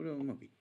それはうまくいっ